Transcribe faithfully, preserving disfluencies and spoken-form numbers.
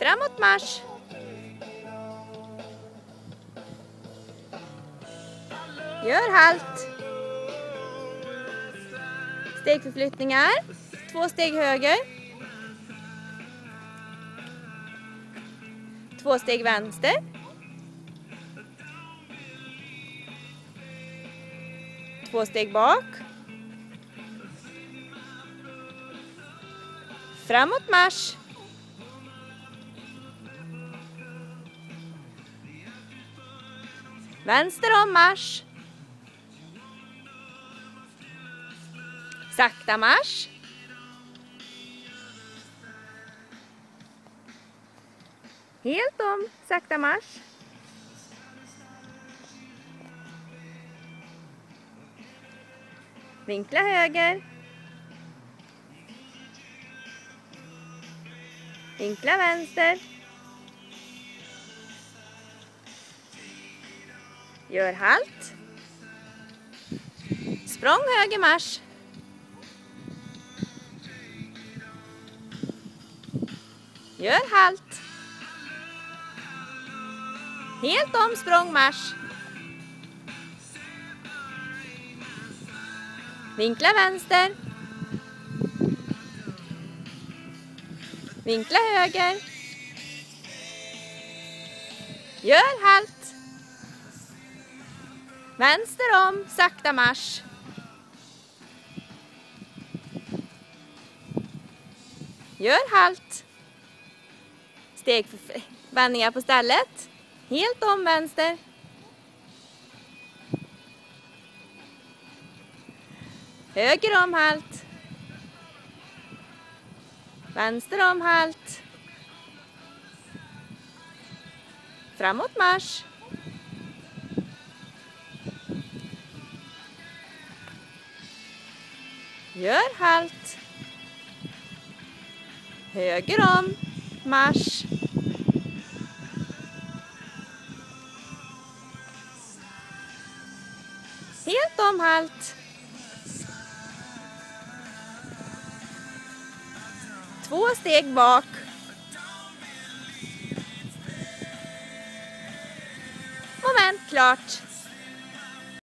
Framåt marsch! Gör halt! Stegförflyttningar. Två steg höger. Två steg vänster. Två steg bak. Framåt marsch! Vänster om marsch! Sakta marsch! Helt om, sakta marsch! Vinkla höger. Vinkla vänster. Gör halt. Språng höger marsch. Gör halt. Helt om språng marsch. Vinkla vänster. Vinkla höger. Gör halt. Vänster om, sakta marsch. Gör halt. Steg för vändningar på stället. Helt om vänster. Höger om halt. Vänster om halt. Framåt marsch. Gör halt. Höger om marsch. Helt om halt. Två steg bak. Moment klart.